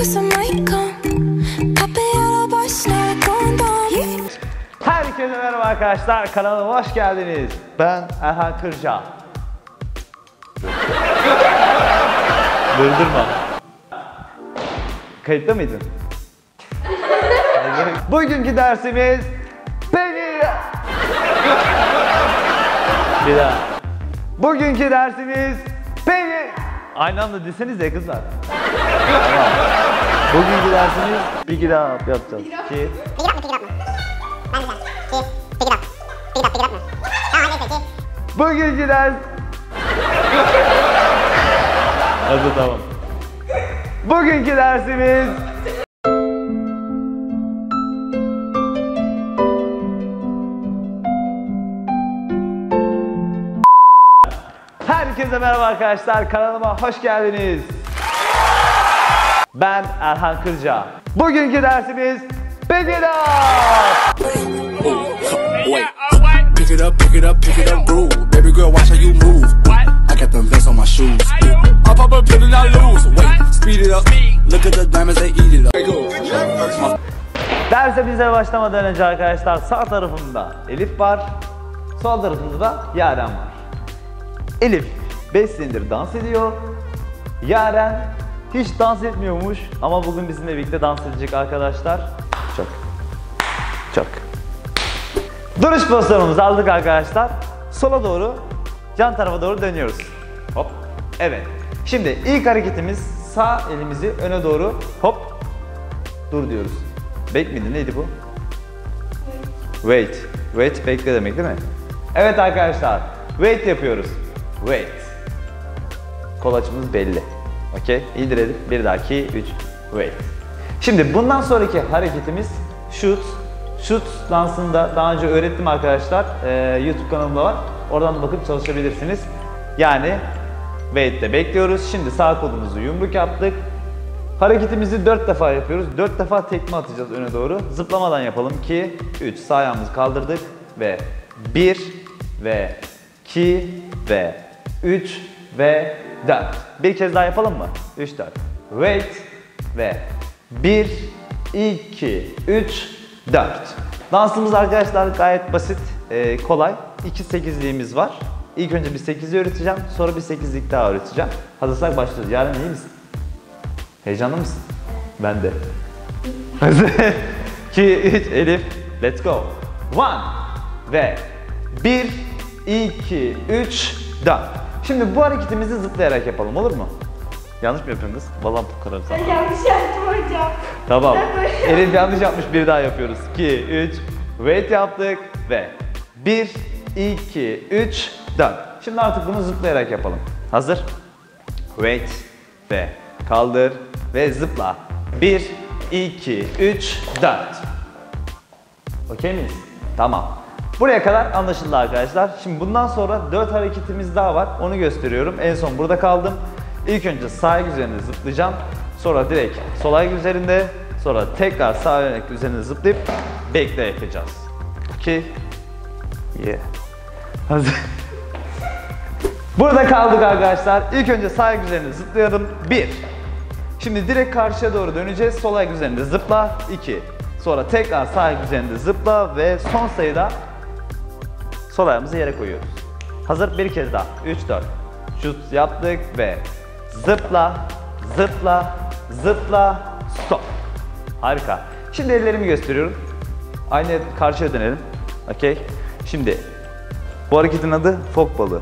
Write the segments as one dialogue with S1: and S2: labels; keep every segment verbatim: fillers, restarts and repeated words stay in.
S1: Herkese merhaba arkadaşlar, kanalıma hoş geldiniz. Ben Erhan Kırca. Durdurma. Kayıtta mıydın? Bugünkü dersimiz beni... Bir daha. Bugünkü dersimiz beni... Aynı anda desenize kızlar. Tamam. Bugünkü dersimiz bir gida yapacağız. Ki... Bugünkü ders... Hadi tamam. Bugünkü dersimiz... Herkese merhaba arkadaşlar, kanalıma hoş geldiniz. Ben Erhan Kırca. Bugünkü dersimiz Begida. Pick it up, pick it up, pick it up, bro. Baby girl, watch how you move. I got them vests on my shoes. Up, up, up, till I lose. Wait, speed it up. Look at the diamonds, they eat it up. Derse bize başlamadan önce arkadaşlar sağ tarafımda Elif var, sol tarafımda da Yaren var. Elif beş senedir dans ediyor. Yaren hiç dans etmiyormuş ama bugün bizimle birlikte dans edecek arkadaşlar. Çok. Çok. Duruş pozisyonumuzu aldık arkadaşlar. Sola doğru, yan tarafa doğru dönüyoruz. Hop. Evet. Şimdi ilk hareketimiz sağ elimizi öne doğru hop dur diyoruz. Back miydi? Neydi bu? Wait. Wait bekle demek değil mi? Evet arkadaşlar. Wait yapıyoruz. Wait. Kol açımız belli. Okey. İndirelim. Bir daha iki, üç. Wait. Şimdi bundan sonraki hareketimiz shoot. Shoot dansında daha önce öğrettim arkadaşlar. Ee, YouTube kanalımda var. Oradan da bakıp çalışabilirsiniz. Yani wait'te bekliyoruz. Şimdi sağ kolumuzu yumruk yaptık. Hareketimizi dört defa yapıyoruz. dört defa tekme atacağız öne doğru. Zıplamadan yapalım. iki, üç. Sağ ayağımızı kaldırdık ve bir ve iki ve üç ve dört. Bir kez daha yapalım mı? üç, dört. Wait ve bir, iki, üç, dört. Dansımız arkadaşlar gayet basit, e, kolay. iki sekizliğimiz var. İlk önce bir sekizli öğreteceğim, sonra bir sekizlik daha öğreteceğim. Hazırsak başlıyoruz. Yaren iyi misin? Heyecanlı mısın? Ben de. iki, üç, Elif, let's go. one ve bir, iki, üç, dört. Şimdi bu hareketimizi zıplayarak yapalım, olur mu? Yanlış mı yapıyorsun kız? Vallahi bu kadar sana.
S2: Ben yanlış yaptım hocam.
S1: Tamam. Elif yanlış yapmış, bir daha yapıyoruz. iki, üç, wait yaptık ve bir, iki, üç, dört. Şimdi artık bunu zıplayarak yapalım. Hazır? Wait ve kaldır ve zıpla. bir, iki, üç, dört. Okey miyiz? Tamam. Buraya kadar anlaşıldı arkadaşlar. Şimdi bundan sonra dört hareketimiz daha var. Onu gösteriyorum. En son burada kaldım. İlk önce sağ ayak üzerinde zıplayacağım. Sonra direkt sol ayak üzerinde. Sonra tekrar sağ ayak üzerinde zıplayıp bekle yapacağız. iki. Yeah. Hazır. Burada kaldık arkadaşlar. İlk önce sağ ayak üzerinde zıplayalım. bir. Şimdi direkt karşıya doğru döneceğiz. Sol ayak üzerinde zıpla. iki. Sonra tekrar sağ ayak üzerinde zıpla ve son sayıda sol ayağımızı yere koyuyoruz. Hazır, bir kez daha. üç, dört. Şut yaptık ve zıpla, zıpla, zıpla, stop. Harika. Şimdi ellerimi gösteriyorum. Aynı karşıya dönelim. Okey. Şimdi bu hareketin adı fok balığı.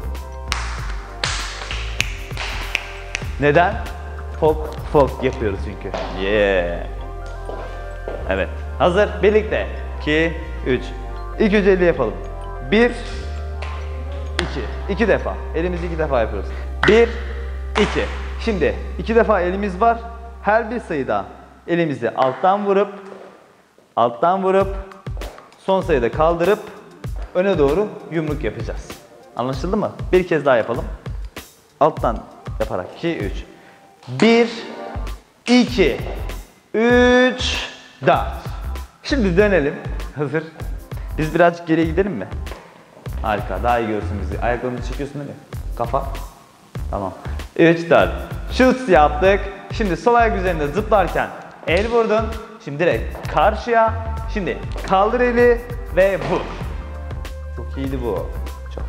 S1: Neden? Fok, fok yapıyoruz çünkü. Yeah. Evet. Hazır. Birlikte. iki, üç. İlk önce eli yapalım. bir, iki. iki defa. Elimizi iki defa yapıyoruz. bir, iki. Şimdi iki defa elimiz var. Her bir sayıda elimizi alttan vurup alttan vurup son sayıda kaldırıp öne doğru yumruk yapacağız. Anlaşıldı mı? Bir kez daha yapalım. Alttan yaparak. iki, üç. bir, iki, üç, dört. Şimdi dönelim. Hazır. Biz birazcık geriye gidelim mi? Harika. Daha iyi görsün bizi. Ayaklarını çekiyorsun değil mi? Kafa. Tamam. üç, dört. Şut yaptık
S2: Şimdi sol ayak üzerinde zıplarken el vurdun. Şimdi direkt karşıya. Şimdi kaldır eli ve vur. Çok iyiydi bu. Çok.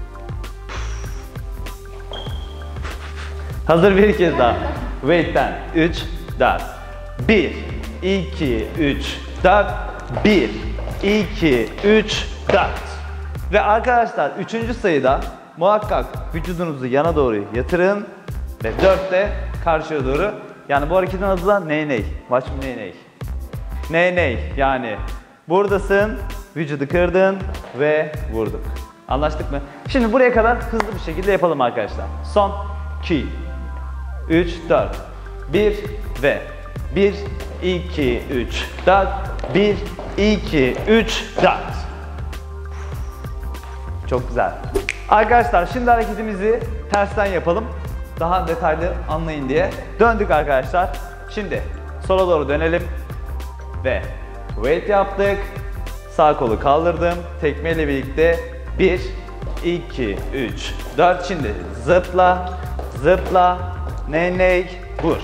S2: Hazır, bir kez daha. Weight'ten üç, dört. bir, iki, üç, dört. bir, iki, üç, dört. Ve arkadaşlar üçüncü sayıda muhakkak vücudunuzu yana doğru yatırın. Ve dörtte karşıya doğru. Yani bu hareketin adı da ney ney. Watch me ney ney. Ney ney. Yani buradasın, vücudu kırdın ve vurduk. Anlaştık mı? Şimdi buraya kadar hızlı bir şekilde yapalım arkadaşlar. Son iki, üç, dört. bir ve bir, iki, üç, dört. bir, iki, üç, dört. Çok güzel. Arkadaşlar şimdi hareketimizi tersten yapalım. Daha detaylı anlayın diye. Döndük arkadaşlar. Şimdi sola doğru dönelim. Ve weight yaptık. Sağ kolu kaldırdım. Tekme ile birlikte bir, iki, üç, dört. Şimdi zıpla, zıpla, ney ney, vur.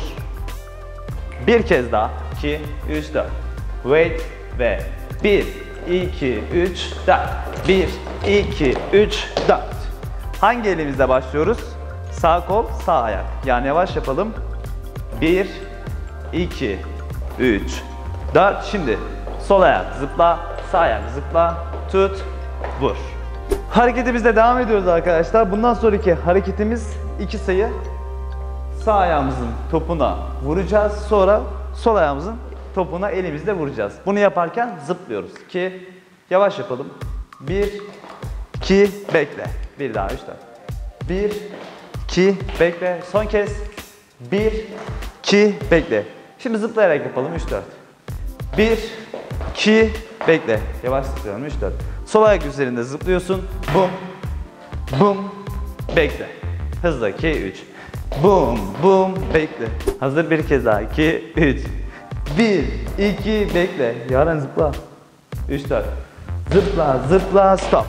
S2: Bir kez daha. iki, üç, dört. Weight ve bir, iki, üç, dört. bir, iki, üç, dört. Hangi elimizle başlıyoruz? Sağ kol, sağ ayak. Yani yavaş yapalım. bir, iki, üç, dört. Şimdi sol ayak zıpla, sağ ayak zıpla, tut, vur. Hareketimizde devam ediyoruz arkadaşlar. Bundan sonraki hareketimiz iki sayı. Sağ ayağımızın topuna vuracağız. Sonra sol ayağımızın topuna elimizle vuracağız. Bunu yaparken zıplıyoruz. Ki yavaş yapalım. bir, iki, bekle. Bir daha, üç, dört. bir, iki, bekle. Son kez. bir, iki, bekle. Şimdi zıplayarak yapalım. üç, dört. bir, iki, bekle. Yavaş zıplıyorum. üç, dört. Sol ayak üzerinde zıplıyorsun. Bum, bum, bekle. Hızlı. iki, üç. Bum, bum, bekle. Hazır, bir kez daha. iki, üç. bir, iki, bekle. Yaren zıpla. üç, dört. Zıpla, zıpla, stop.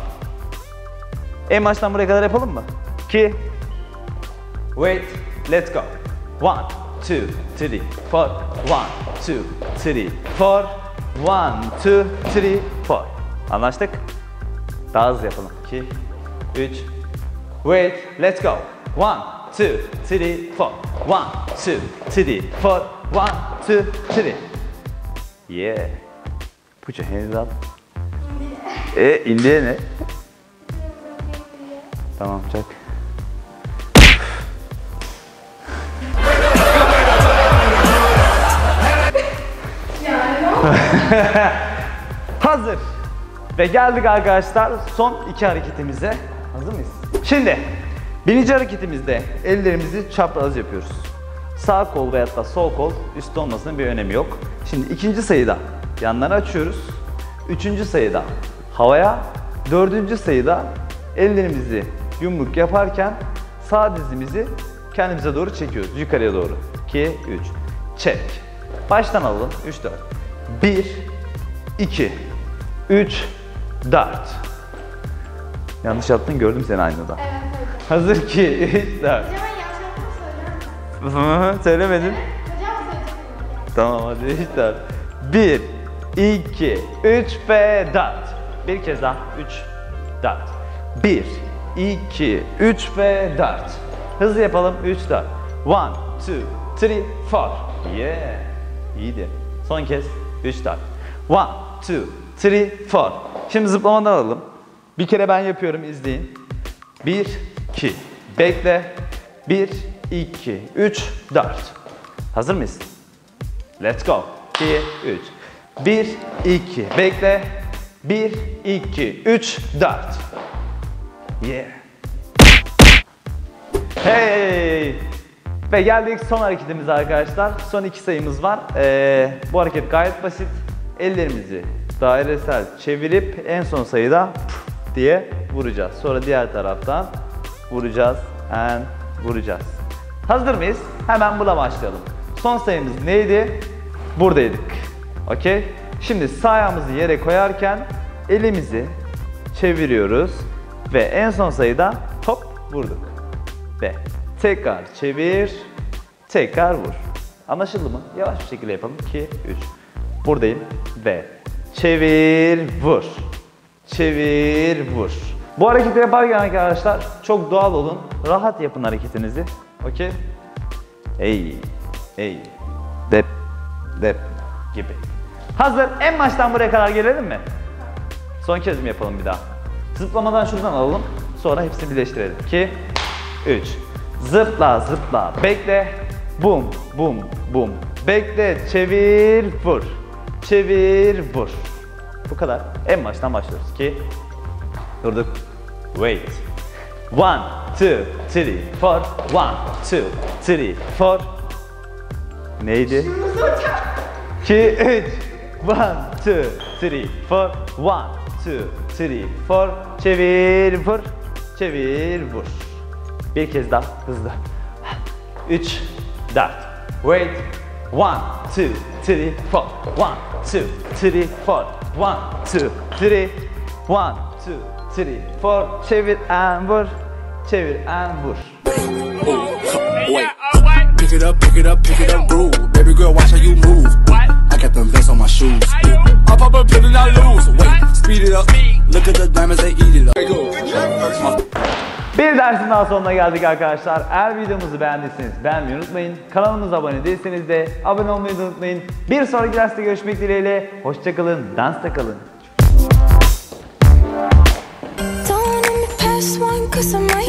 S2: En baştan buraya kadar yapalım mı? iki. Wait, let's go. one, two, three, four. one, two, three, four. one, two, three, four. Anlaştık? Daha hızlı yapalım. iki, üç. Wait, let's go. one, two, three, four. one, two, three, four. one, two, three. Yeah. Put your hands up. E, indiye ne? Tamam, çak. Hazır. Ve geldik arkadaşlar son iki hareketimize. Hazır mıyız? Şimdi birinci hareketimizde ellerimizi çapraz yapıyoruz. Sağ kol veyahut da sol kol üstte olmasının bir önemi yok. Şimdi ikinci sayıda yanları açıyoruz. Üçüncü sayıda havaya. Dördüncü sayıda ellerimizi yumruk yaparken sağ dizimizi kendimize doğru çekiyoruz. Yukarıya doğru. iki, üç. Çek. Baştan alalım. üç, dört. bir, iki, üç, dört. Yanlış yaptın, gördüm seni aynada.
S3: Evet, evet.
S2: Hazır, iki, üç, dört.
S3: Hocam ben yanlış yaptığımı söyler misin?
S2: Söylemedin.
S3: Evet, hocam söyleyecektim.
S2: Tamam, hadi üç, dört. bir, iki, üç ve dört. Bir kez daha. üç, dört. bir, iki, üç ve dört. Hızlı yapalım. üç, dört. one, two, three, four. Yeah. İyiydi. Son kez. üç, dört. one, two, three, four. Şimdi zıplamadan alalım. Bir kere ben yapıyorum, izleyin. bir, iki. Bekle. bir, iki, üç, dört. Hazır mıyız? Let's go. iki, üç. bir, iki. Bekle. bir, iki, üç, dört. Yeah. Hey. Ve geldik son hareketimize arkadaşlar. Son iki sayımız var. Ee, bu hareket gayet basit. Ellerimizi dairesel çevirip en son sayıda puf diye vuracağız. Sonra diğer taraftan vuracağız and vuracağız. Hazır mıyız? Hemen buna başlayalım. Son sayımız neydi? Buradaydık. Okey? Şimdi sağ ayağımızı yere koyarken elimizi çeviriyoruz ve en son sayıda hop vurduk. Ve tekrar çevir, tekrar vur. Anlaşıldı mı? Yavaş bir şekilde yapalım. iki, üç. Buradayım ve çevir, vur. Çevir, vur. Bu hareketi yaparken arkadaşlar çok doğal olun. Rahat yapın hareketinizi. Okey? Ey, ey, dep, dep gibi. Hazır. En baştan buraya kadar gelelim mi? Son kez mi yapalım bir daha? Zıplamadan şuradan alalım. Sonra hepsini birleştirelim. iki, üç. Zıpla, zıpla. Bekle. Bum, bum, bum. Bekle. Çevir, vur. Çevir, vur. Bu kadar. En baştan başlıyoruz. iki. Durduk. Wait. one, two, three, four. one, two, three, four. Neydi? iki, üç. one, two, three, four. one, two, three, four. Çevir, vur. Çevir, vur. Bir kez daha hızlı. üç, dört. Wait. one, two, three, four. one, two, three, four. one, two, three. one, two, three, four. Çevir and vur. Çevir and vur.
S1: Wait. Pick it up, pick it up, pick it up, groove. Baby girl, watch how you move. I got them vents on my shoes. I pop a pill and I lose. Wait, speed it up. Look at the diamonds, they eat it up.
S2: Bir dersin daha sonuna geldik arkadaşlar. Eğer videomuzu beğendiyseniz beğenmeyi unutmayın. Kanalımıza abone değilseniz de abone olmayı da unutmayın. Bir sonraki derste görüşmek dileğiyle. Hoşçakalın, dansta kalın.
S4: Don't let me pass one, 'cause I might